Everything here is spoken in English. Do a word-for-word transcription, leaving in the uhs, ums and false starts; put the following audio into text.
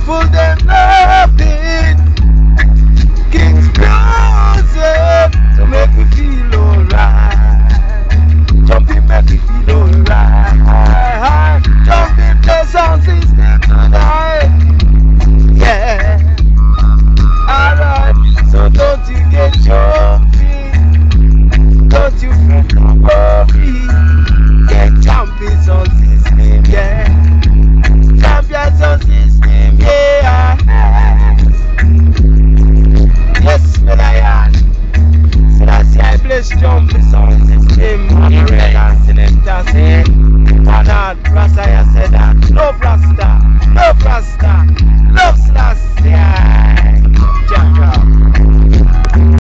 People them love it. King's music to make me feel alright. Jumping make me feel alright. Jumping play sound system tonight. Yeah. Alright. So don't you get jumpy. Don't you fret no worry. Get jumping sound system, yeah. Champion sound system, yeah. Yes, me lion. So that's why I bless jumping sound